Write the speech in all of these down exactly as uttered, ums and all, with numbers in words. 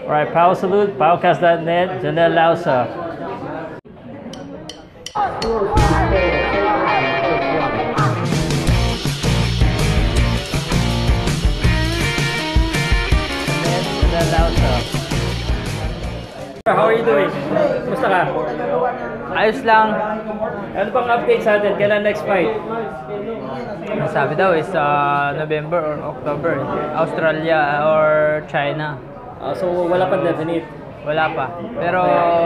Alright, Power Salute, Powercast dot net, Jenel Lausa. Jenel Lausa. How are you doing? Kumusta ka? Ayos lang. Ano pang update sa atin? Kailan next fight? Ang sabi daw is uh, November or October. Australia or China. Uh, so wala pa definite? Wala pa. Pero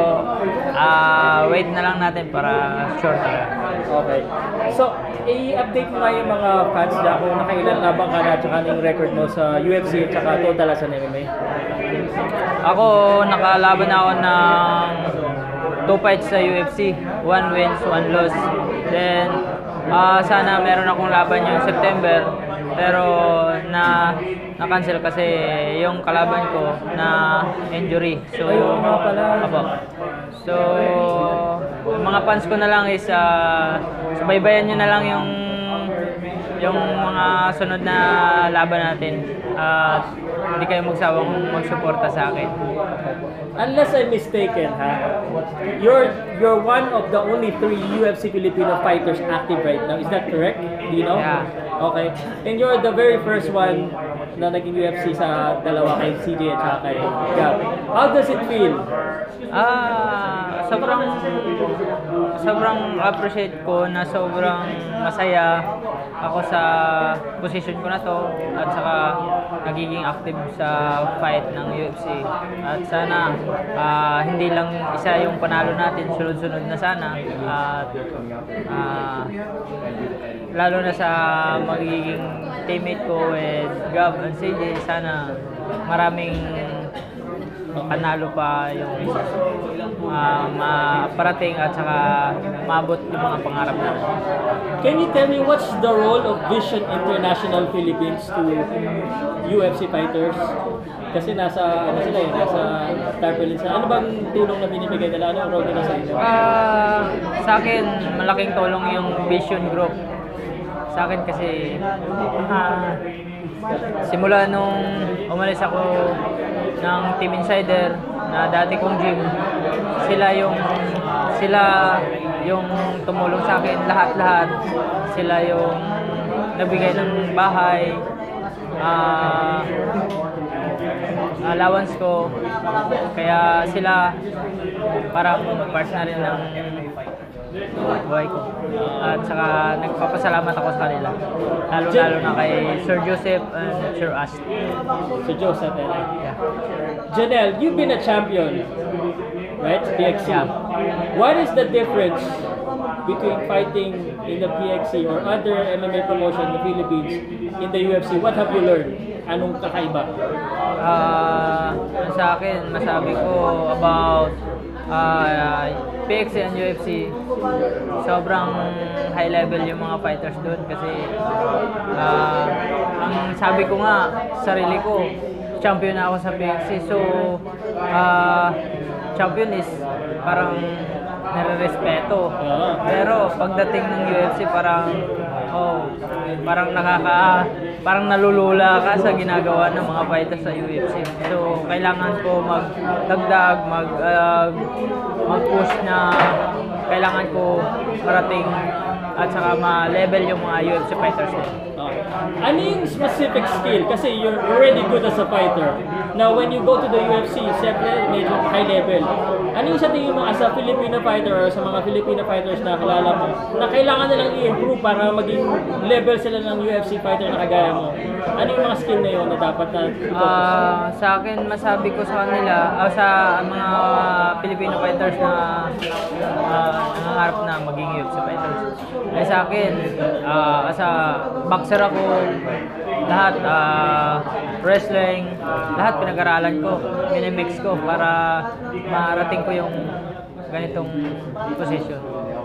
uh, wait na lang natin para sure talaga. Okay. So, i-update mo nga yung mga fans dyan kung nakailan labang ka na at saka yung record mo sa U F C at saka total sa M M A. Ako, nakalaban ako ng two fights sa U F C. One wins, one loss. Then, uh, sana meron akong laban yung September. Pero na na-cancel kasi yung kalaban ko na injury. So, ayun nga pala. Apo. So, yung mga fans ko na lang is uh, subaybayan nyo na lang yung yung mga sunod na laban natin. At uh, hindi kayo magsawang magsuporta sa akin. Unless I'm mistaken, ha? You're you're one of the only three U F C Filipino fighters active right now. Is that correct? Do you know? Yeah. Okay. And you're the very first one na naging U F C sa dalawa, kay C J at saka kay Gab. How does it feel? Ah, sobrang sobrang appreciate ko na sobrang masaya ako sa position ko na to at saka nagiging active sa fight ng U F C. At sana uh, hindi lang isa yung panalo natin, sunod-sunod na sana. At uh, lalo na sa magiging teammate ko with Gab and C J, sana maraming panalo pa yung uh, maparating at saka maabot yung mga pangarap natin. Can you tell me what's the role of Vision International Philippines to U F C fighters? Kasi nasa, ano sila eh, nasa tarpaulin sa, ano bang tulong na binibigay nila? Ano ang role nila sa inyo? Uh, sa akin, malaking tulong yung Vision Group. Sa akin kasi, uh, simula nung umalis ako ng Team Insider na dati kong gym, sila yung sila yung tumulong sa akin lahat-lahat. Sila yung nagbigay ng bahay, uh, allowance ko. Kaya sila parang part na rin ng buhay ko. At saka nagpapasalamat ako sa kanila. Lalo-lalo na kay Sir Joseph and Sir Ash. Sir Joseph and Yeah. Jenel, you've been a champion, right? P X C. Yeah. What is the difference between fighting in the P X C or other M M A promotion in the Philippines in the U F C? What have you learned? Anong kakaiba? Uh, sa akin, masabi ko about uh, P X C and U F C, sobrang high level yung mga fighters doon kasi uh, ang sabi ko nga, sarili ko, champion na ako sa P X C. So, uh, champion is parang nare-respeto. Pero pagdating ng U F C, parang oh, parang nakaka parang nalulula ka sa ginagawa ng mga fighters sa U F C. So, kailangan ko magdagdag, mag uh, mag-push na kailangan ko marating at saka ma-level yung mga U F C fighters nila. Okay. Ano yung specific skill? Kasi you're already good as a fighter. Now, when you go to the U F C, siyempre medyo high level. Ano yung sa tingin mo as a Filipino fighter or sa mga Filipino fighters na kilala mo na kailangan nilang i-improve para maging level sila ng U F C fighter na kagaya mo? Ano yung mga skill na yun na dapat na uh, sa akin, masabi ko sa kanila, uh, sa mga Filipino fighters na uh, nangangarap na maging U F C fighters. Eh sa akin, uh, as a boxer ako, lahat, uh, wrestling, lahat pinag-aralan ko, minimix ko para marating ko yung ganitong position.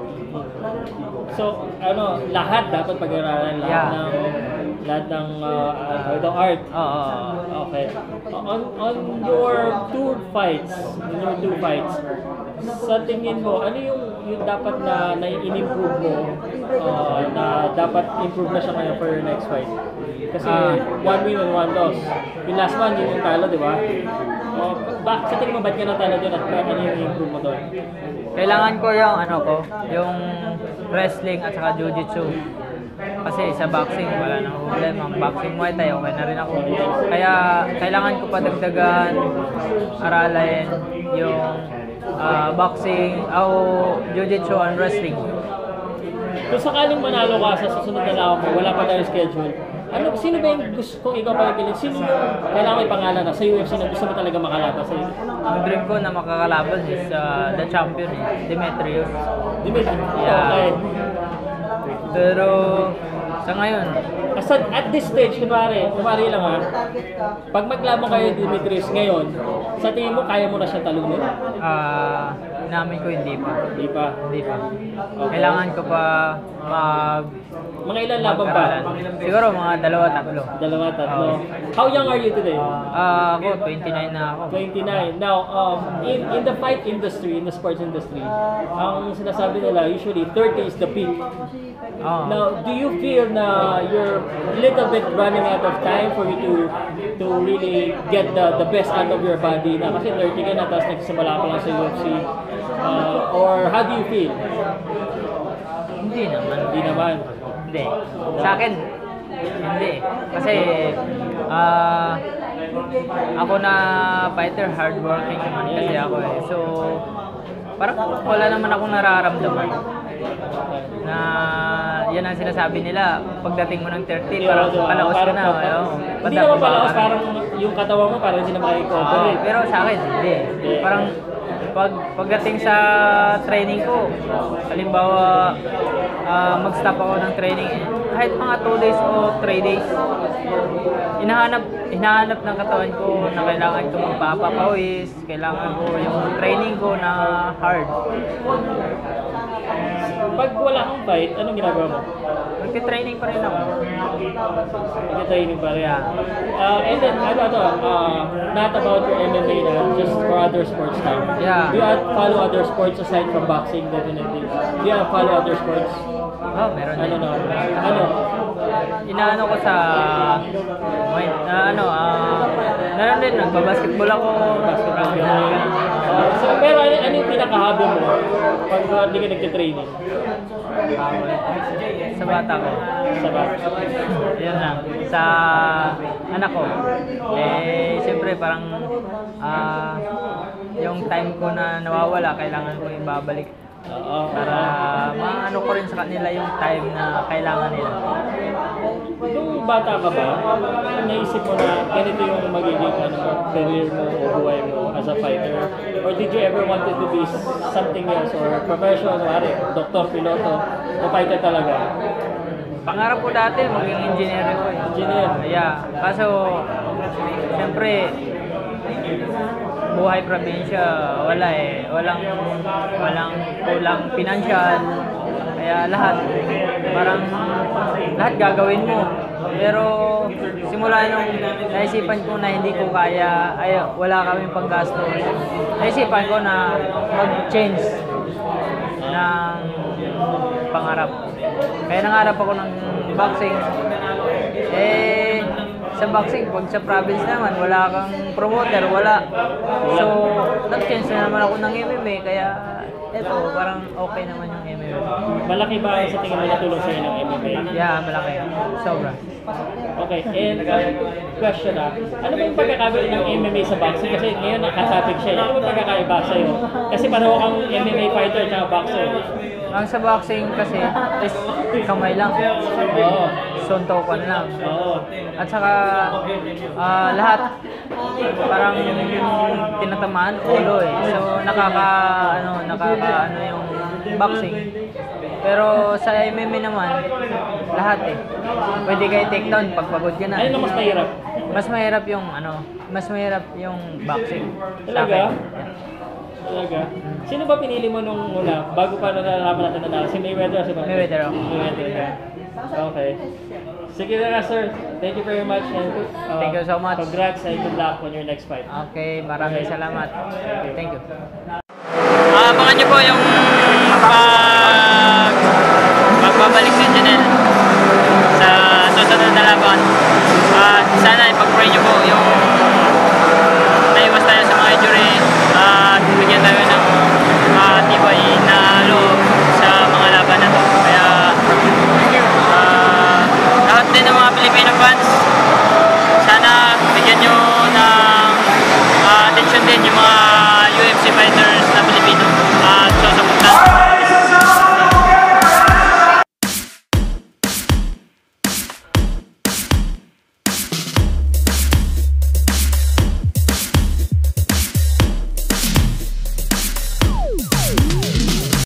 So, ano, lahat dapat pag-aralan, lahat Yeah. ng lahat ng uh, uh, the art. Oo. Okay. On on your two fights, on your two fights, sa tingin mo, ano yung yung dapat na na-improve mo uh, na dapat improve na siya ngayon for your next fight? Kasi Ah. one win and one loss. Yung last one, yun yung talo, di ba? Uh, Bak sa tingin mo, ba't ka natalo doon at ano yung improve mo doon? Kailangan ko yung ano ko, yung wrestling at saka jiu-jitsu. Kasi sa boxing, wala nang problema. Boxing, Muay Thai, okay na rin ako. Kaya kailangan ko pa dagdagan, aralin yung uh, boxing, o jiu-jitsu and wrestling. Kung sakaling manalo ka sa susunod na lawan mo, wala pa tayo schedule. Ano, sino ba yung gusto kung ikaw pa yung sino yung kailangan may pangalan na sa U F C na gusto mo talaga makalaban sa iyo? Ang dream ko na makakalaban is uh, the champion, eh, Demetrius. Demetrius? Yeah. Okay. Pero sa ngayon, Asa, at this stage, kunwari, kunwari lang ha, pag maglaban kayo Demetrius ngayon, sa tingin mo, kaya mo na siya talunin? ah namin ko hindi pa. Hindi pa. Hindi pa. Kailangan ko pa mag Mga ilan laban ba? mag-aralan. Siguro mga dalawa, tatlo. Dalawa, tatlo. How young are you today? Ah, ako, twenty-nine na ako. twenty-nine. Now, um, in in the fight industry, in the sports industry, ang sinasabi nila, usually thirty is the peak. Oo. Now, do you feel na you're a little bit running out of time for you to to really get the the best out of your body? Na kasi thirty ka na, tapos nagsisimula ka lang sa U F C. Uh, or how do you feel? Hindi naman. Hindi naman. Hindi. Sa akin, hindi. Kasi, ah, ako na fighter, hardworking naman kasi ako eh. So, parang wala naman akong nararamdaman na yan ang sinasabi nila pagdating mo ng thirty, parang palaos ka na. Ayaw, Hindi naman palaos, parang yung katawan mo parang hindi na makikover. Oo, pero sa akin, hindi. Parang pag pagdating sa training ko, halimbawa uh, mag-stop ako ng training, kahit mga two days o three days, hinahanap, hinahanap ng katawan ko na kailangan ko magpapapawis, kailangan ko yung training ko na hard. Pag wala kang fight, anong ginagawa mo? Nagtitraining pa rin ako. Nagtitraining pa rin. Uh, and then, ano to, uh, not about your M M A na, just for other sports now. Yeah. Do you follow other sports aside from boxing, definitely? Do you follow other sports? Oh, meron Ano din. no? Ano? Inaano ko sa wait, uh, ano, ah, meron din, nagbabasketball ako. Basketball ka. Uh, so, pero ano, ano yung pinaka-hobby mo pag uh, hindi ka nagtitraining? Sa bata ko. Sa box? Yun lang. Sa anak ko. Eh, siyempre parang ah, yung time ko na nawawala, kailangan ko ibabalik. Oo. Para maano ko rin sa kanila yung time na kailangan nila. Nung bata ka ba, naisip mo na ganito yung magiging ano, career mo o buhay mo as a fighter? Or did you ever wanted to be something else or professional, wari, doktor, piloto, o fighter talaga? Pangarap ko dati maging engineer ko. eh. Engineer? Yeah. Kaso, siyempre, buhay probinsya, wala eh. Walang, walang kulang pinansyal. Kaya lahat, parang lahat gagawin mo. Pero simula nung naisipan ko na hindi ko kaya, ay wala kaming panggastos. Naisipan ko na mag-change ng pangarap. Kaya nangarap ako ng boxing. Eh, sa boxing, pag sa province naman, wala kang promoter, wala. So, nag-change na naman ako ng M M A, kaya eto, parang okay naman yung M M A. Malaki ba sa tingin mo natulong sa'yo ng M M A? Yeah, malaki. Sobra. Okay, and uh, question ah, ano ba yung pagkakabili ng M M A sa boxing? Kasi ngayon nakatopic siya. Ano ba yung pagkakaiba sa'yo? Kasi pareho kang M M A fighter at boxer. Ang sa boxing kasi is kamay lang. Oo. Suntokan lang. Oo. At saka ah, lahat parang tinatamaan ulo eh. So nakaka ano nakaka ano yung boxing. Pero sa M M A naman lahat eh. Pwede kayo take down pag pagod ka na. Ano yung mas mahirap? Mas mahirap yung ano, mas mahirap yung boxing. Sa Talaga? akin. Yeah. Talaga? Sino ba pinili mo nung una? Bago pa nalalaman natin na si Mayweather o si Mayweather? Mayweather ako. Mayweather ka. Okay. Sige na sir. Thank you very much. And, uh, Thank you so much. Congrats and good luck on your next fight. Okay, maraming salamat. Thank you. Ah, abangan niyo po yung